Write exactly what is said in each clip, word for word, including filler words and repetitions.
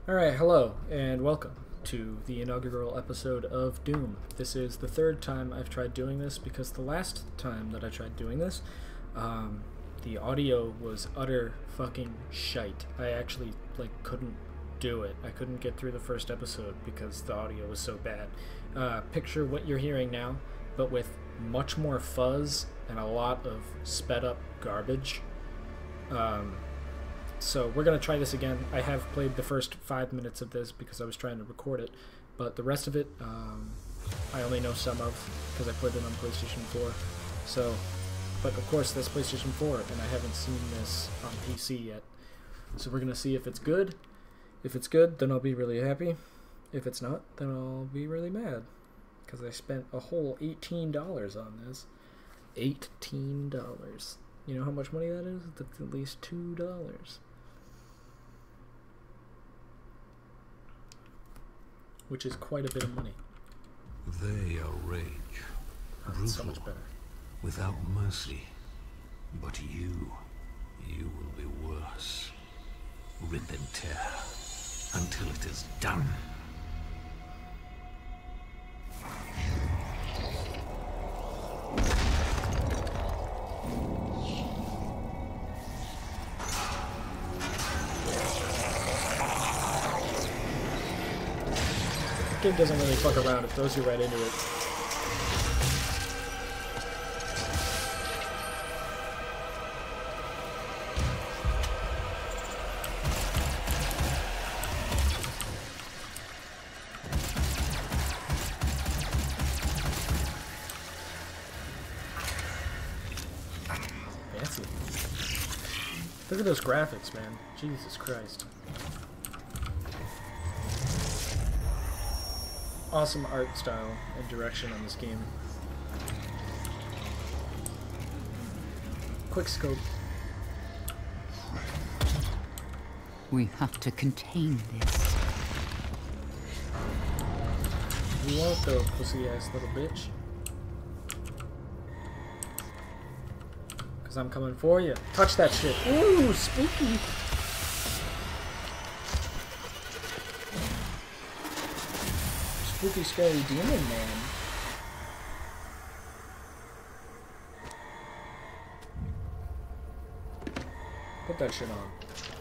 Alright, hello, and welcome to the inaugural episode of Doom. This is the third time I've tried doing this, because the last time that I tried doing this, um, the audio was utter fucking shite. I actually, like, couldn't do it. I couldn't get through the first episode because the audio was so bad. Uh, picture what you're hearing now, but with much more fuzz and a lot of sped up garbage. Um... So we're going to try this again. I have played the first five minutes of this because I was trying to record it, but the rest of it, um, I only know some of because I played it on PlayStation four. So, but of course that's PlayStation four, and I haven't seen this on P C yet. So we're going to see if it's good. If it's good, then I'll be really happy. If it's not, then I'll be really mad because I spent a whole eighteen dollars on this. eighteen dollars. You know how much money that is? That's at least two dollars. Which is quite a bit of money. They are rage, oh, brutal, so much better. Without mercy. But you, you will be worse. Rip and tear until it is done. The game doesn't really fuck around, it throws you right into it. Fancy. Look at those graphics, man. Jesus Christ. Awesome art style and direction on this game. Quick scope. We have to contain this. You won't though, pussy ass little bitch. Cause I'm coming for you. Touch that shit. Ooh, spooky. Spooky, scary demon man. Put that shit on.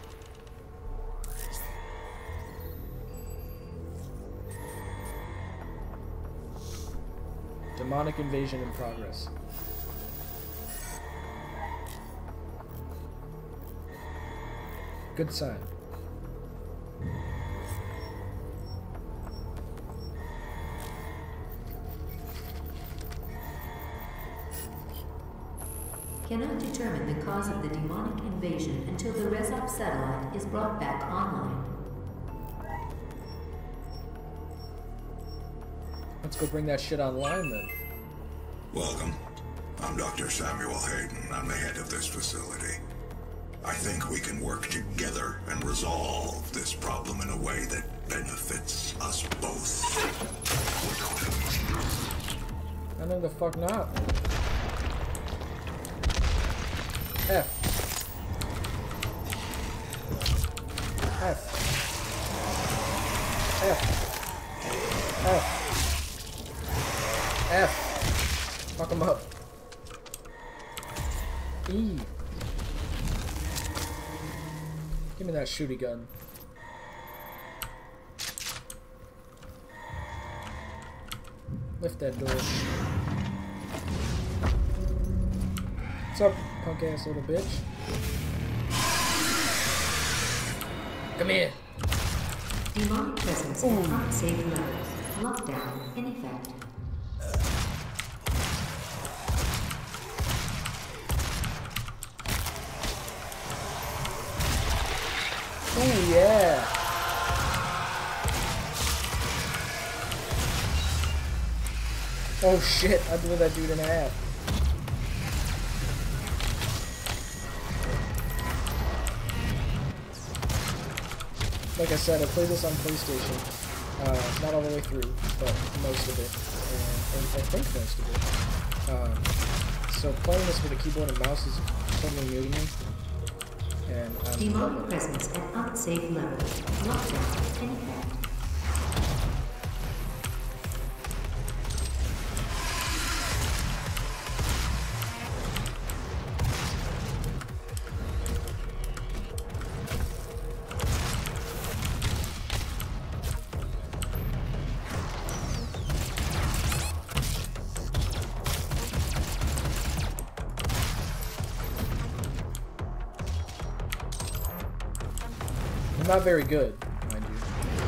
Demonic invasion in progress. Good sign. Cannot determine the cause of the demonic invasion until the Rezop satellite is brought back online. Let's go bring that shit online then. Welcome. I'm Doctor Samuel Hayden. I'm the head of this facility. I think we can work together and resolve this problem in a way that benefits us both. I know the fuck not. F. F. F. F. F. Fuck him up. E. Give me that shooty gun. Lift that door. What's up, punk ass little bitch? Come here. Demonic presence at unsafe levels. Lockdown in effect. Oh yeah. Oh shit, I blew that dude in half. Like I said, I played this on PlayStation. Uh, not all the way through, but most of it. And, and I think most of it. Um, so playing this with a keyboard and mouse is totally new to me. And I'm Demonic presence at unsafe level. Lockdown. not very good, mind you.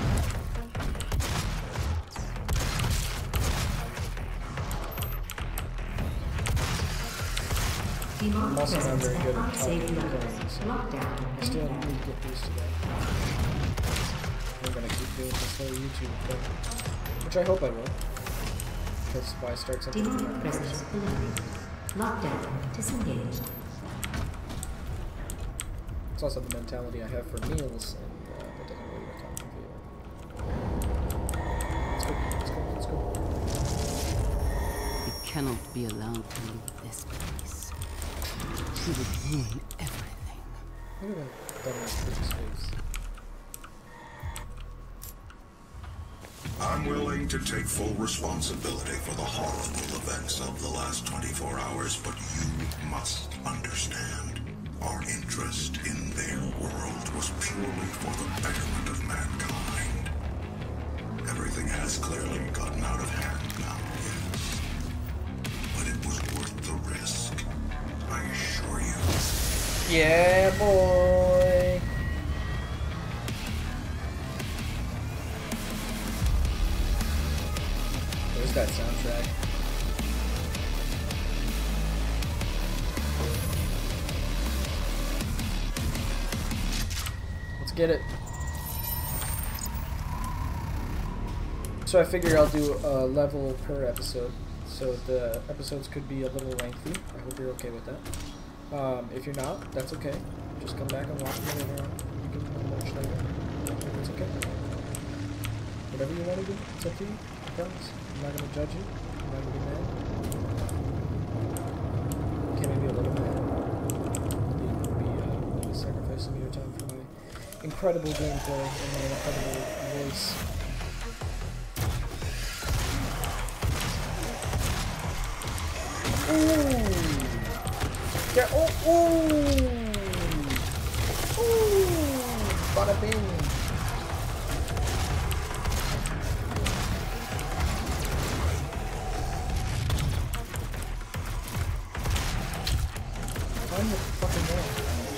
I'm also not very good at talking to clones, so I still need to get used to that. I'm gonna keep doing this whole YouTube thing, which I hope I will. Because why start something new? Demonic presence eliminated. Lockdown disengaged. It's also the mentality I have for meals, and uh, that doesn't really work out in the field. Let's go, let's go, let's go. We cannot be allowed to leave this place. He would ruin everything. Look at that dumbass bitch's face. I'm willing to take full responsibility for the horrible events of the last twenty-four hours, but you must understand. Our interest in their world was purely for the betterment of mankind. Everything has clearly gotten out of hand now, yes. But it was worth the risk, I assure you. Yeah, boy! There's that soundtrack. Let's get it. So I figure I'll do a level per episode, so the episodes could be a little lengthy. I hope you're okay with that. Um, if you're not, that's okay. Just come back and watch them later on. You can watch later. It's okay. Whatever you want to do, it's up to you. I promise. I'm not gonna judge you. I'm not gonna be mad. Okay, maybe a little mad. You'll be uh, maybe sacrificing your time for my incredible gameplay and my incredible voice. Ooh! Yeah, oh, ooh! Ooh! Bada bing! I'm the fucking wall.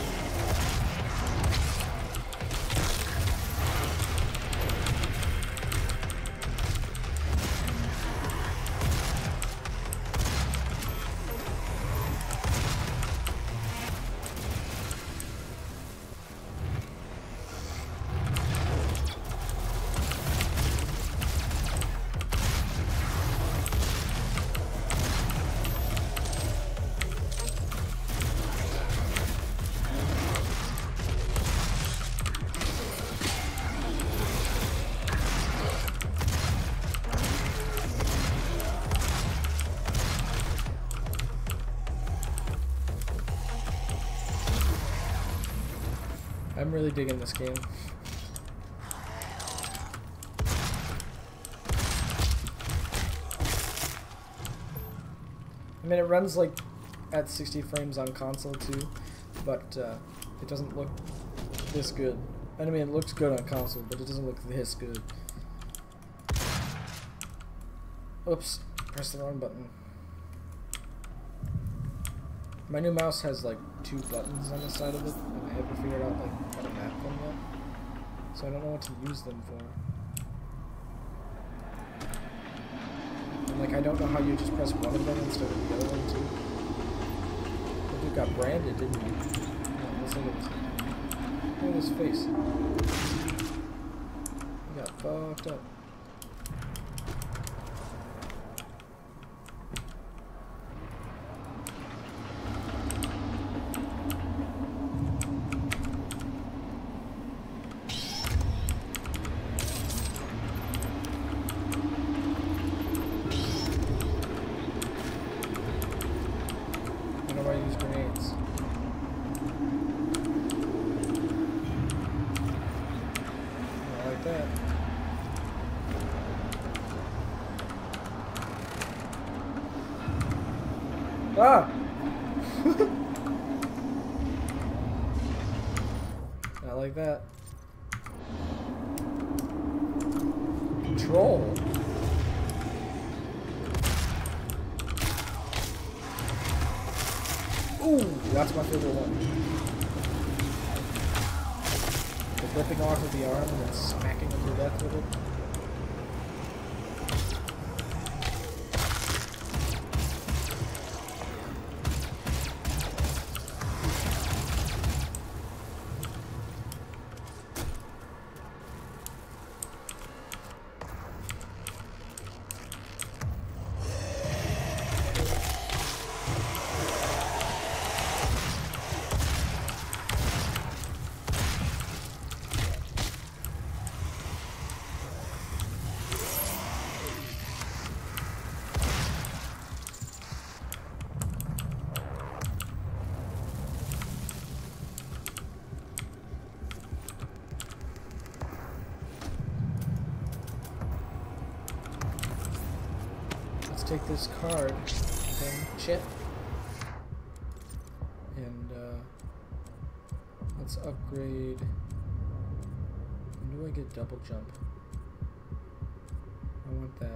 I'm really digging this game. I mean, it runs like at sixty frames on console too, but uh, it doesn't look this good. I mean, it looks good on console, but it doesn't look this good. Oops, pressed the wrong button. My new mouse has like two buttons on the side of it, and I haven't figured out like how to map them yet. So I don't know what to use them for. And like I don't know how you just press one of them instead of the other one too. But you got branded, didn't you? Yeah, let's look at this. Look at his face. He got fucked up. I use grenades. I like that. Ah! Not like that. Control. Ooh, that's my favorite one. The flipping off of the arm and then smacking him to death with it. Take this card thing, chip, and uh, let's upgrade. When do I get double jump? I want that.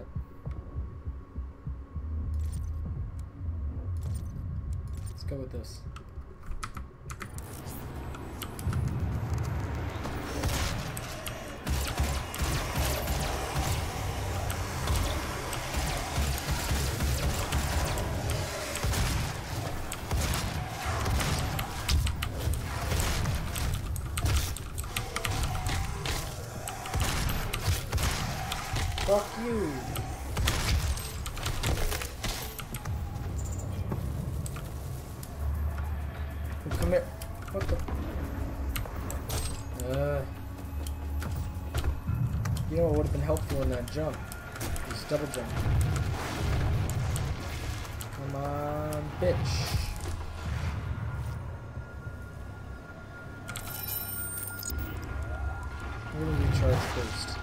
Let's go with this. Fuck you! Oh, come here. What the? Uh, you know what would have been helpful in that jump? This double jump. Come on, bitch. I'm gonna recharge first.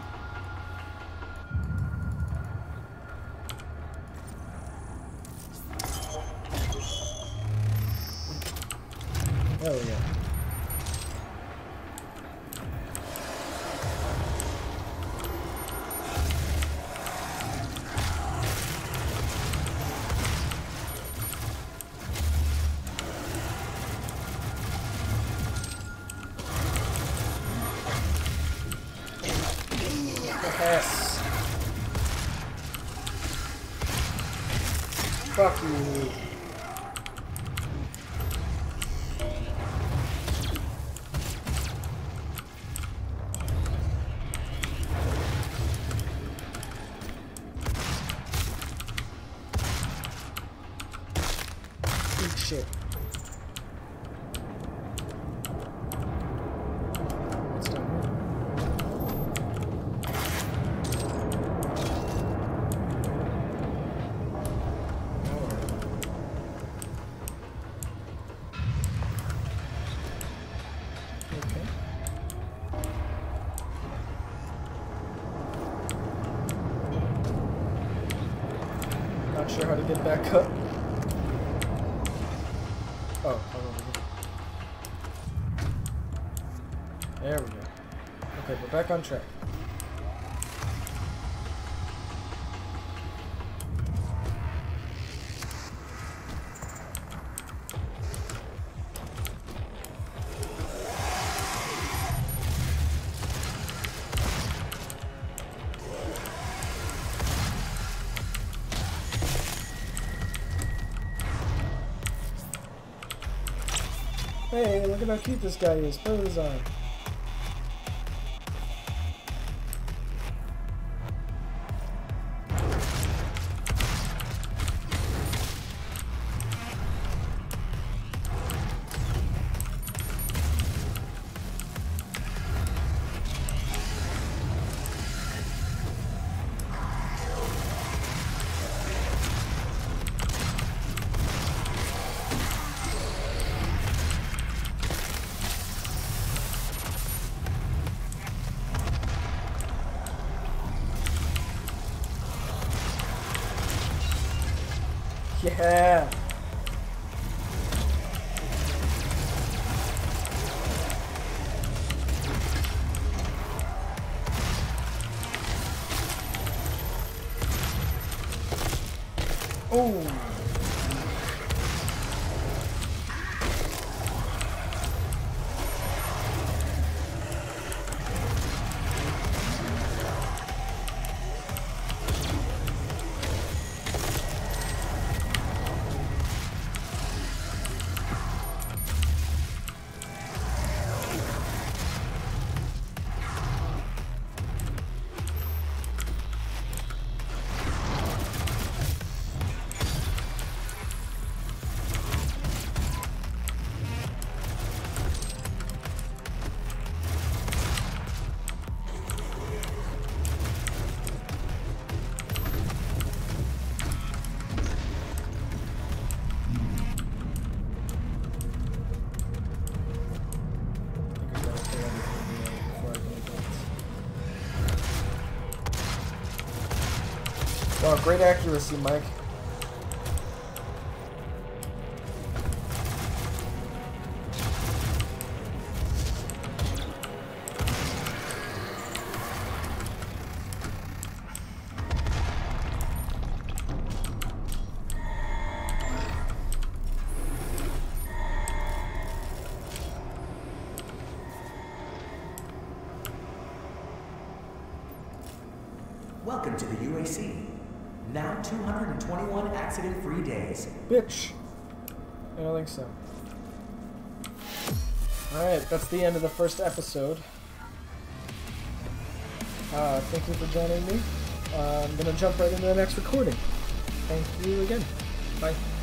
Hell yeah. Yes. Fuck you. Shit. What's down here? Okay. Not sure how to get back up. Oh, there we go. Okay, we're back on track. Hey, look at how cute this guy is. Put his on. Yeah. Oh. Wow, great accuracy, Mike. Welcome to the U A C. Now two hundred twenty-one accident-free days. Bitch. I don't think so. Alright, that's the end of the first episode. Uh, thank you for joining me. Uh, I'm gonna jump right into the next recording. Thank you again. Bye.